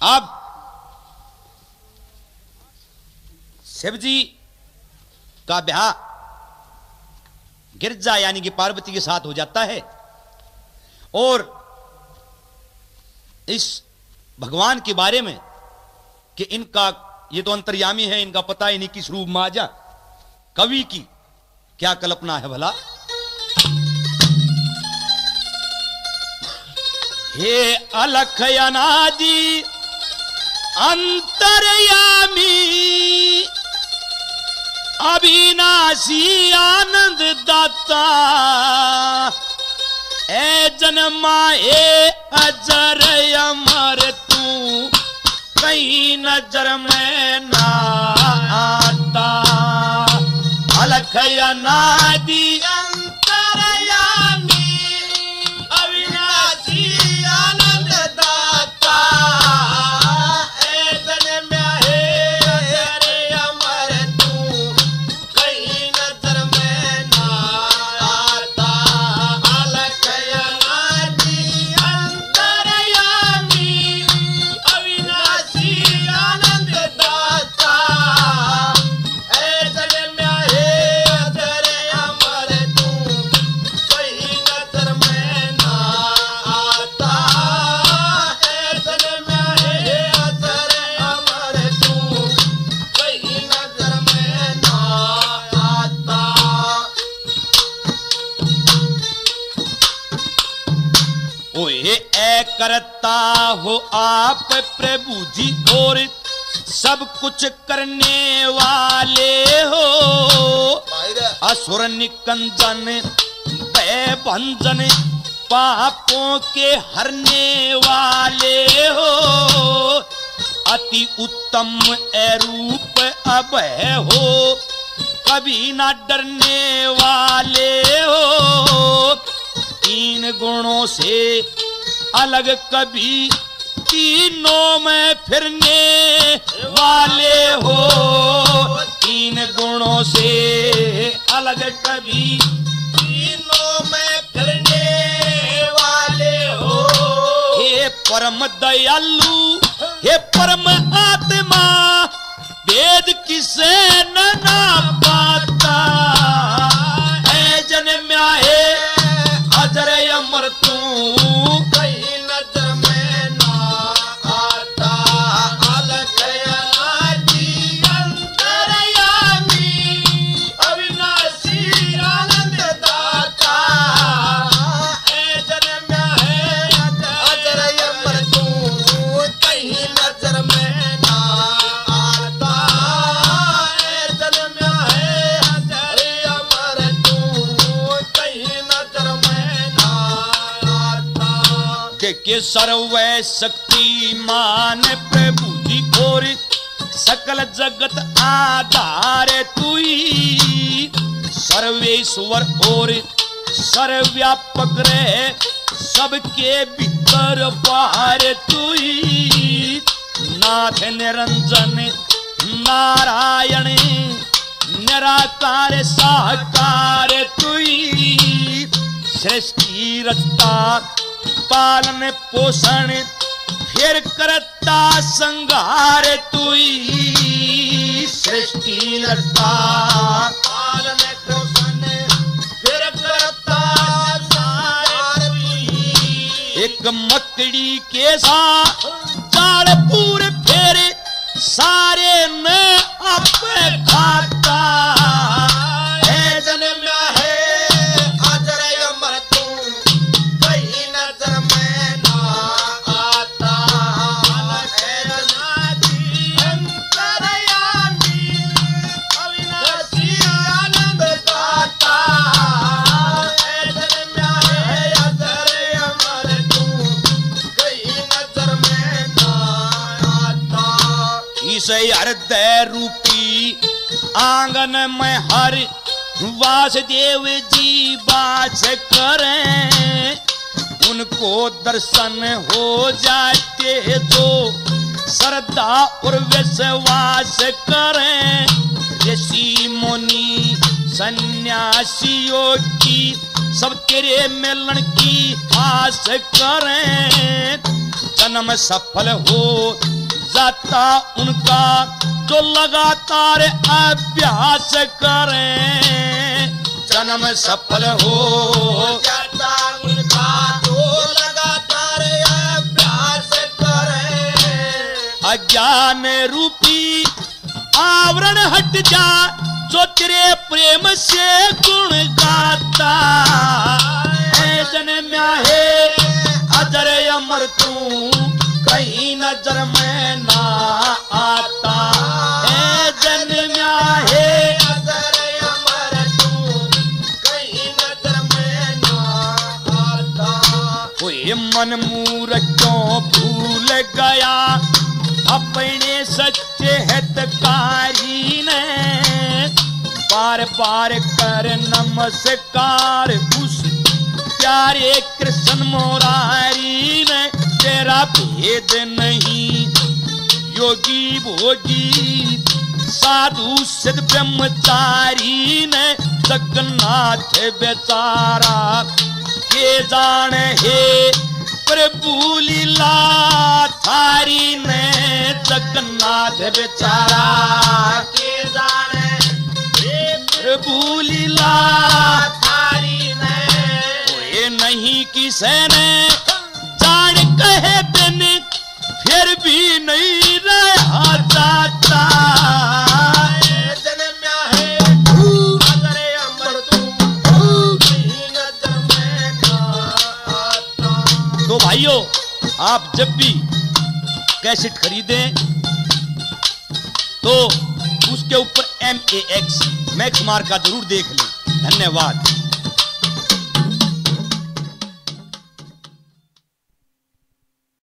अब शिव जी का ब्याह गिरजा यानी कि पार्वती के साथ हो जाता है और इस भगवान के बारे में कि इनका ये तो अंतर्यामी है, इनका पता ही नहीं किस रूप में आ जा। कवि की क्या कल्पना है भला। हे अलख अनादि अंतर्यामी अविनाशी आनंद दाता ए जन्मा ए अजर अमर तू कहीं नजर में ना आता। अलख अनादि अंतर्यामी अविनाशी आनंद दाता ए जन्मा ए अजर अमर तू कहीं नजर में ना आता। अलख अनादि अंतर्यामी अविनाशी आनंद दाता ए जन्मा ए अजर अमर तू कहीं नजर में ना आता। ए जन्मा ए अजर अमर तू कहीं नजर में ना आता। ओए ऐ करता हो आप प्रभु जी और सब कुछ करने वाले हो। असुर निकंदन भय भंजन पापों के हरने वाले हो। अति उत्तम ए रूप अभय हो कभी ना डरने वाले हो। तीन गुणों से अलग कभी तीनों में फिरने वाले हो। तीन गुणों से अलग कभी तीनों में फिरने वाले हो। हे परम दयालु हे परम आत्मा वेद किसे न ना पाता। ऐ जन्म्या है अजर अमर तू कहीं नजर में ना आता। अलख अनादि अंतर्यामी अविनाशी आनंद दाता ए जन्म्या है अजर अमर तू कहीं नजर में ना आता। ए जन्म्या है अजर अमर तू कहीं नजर में ना आता। के सर्व शक्तिमान प्रभु जी और सकल जगत आधार तुई। सर्वेश्वर और सर्वव्यापक रहे सबके भीतर बाहर तुई। नाथ निरंजन नारायण निराकार साकार तुई। सृष्टि रचता पालन पोषण फिर करता संहार तुई। सृष्टि रचता पालन पोषण फिर करता संहार तुई। एक मकड़ी के साथ जाड़ पूरे फेरे सारे न आप खाता। है जन्म्या है अजर अमर तू कहीं नजर में ना आता। है अनादि अंतर्यामी अविनाशी आनंद दाता है जन्म्या है अजर अमर तू कहीं नजर में ना आता। इस हृदय रूपी आंगन में हर वासुदेव जी वास करें। उनको दर्शन हो जाते जो श्रद्धा और विश्वास करें। ऋषि मुनि सन्यासियों की सब तेरे मिलन की आस करें। जन्म सफल हो जाता उनका जो लगातार अभ्यास करें, जन्म सफल हो जाता उनका जो लगातार अभ्यास करें। अज्ञान रूपी आवरण हट जा, जो तेरे प्रेम से गुण गाता है। जन्म्या है अजर अमर तू, कहीं नजर में ना आता है। जन्म्या है अजर अमर तू, कहीं नजर में ना आता। कोई मन मूर्ख क्यों भूल गया अपने सच्चे हितकारी ने, बार बार कर नमस्कार उस प्यारे कृष्ण मुरारी ने। तेरा भेद नहीं योगी भोगी साधु सिद्ध ब्रह्मचारी ने, जगन्नाथ बेचारा के जाने है प्रभु लीला थारी ने। जगन्नाथ बेचारा के जाने प्रभु लीला थारी ने। कोई नहीं किसे ने जान कहे दिन, फिर भी नहीं रहा जाता। जन्म्या है अजर अमर तू, कहीं नजर में ना आता। तो भाइयों, आप जब भी कैसेट खरीदें तो उसके ऊपर MAX मैक्स मार्क का जरूर देख लें। धन्यवाद।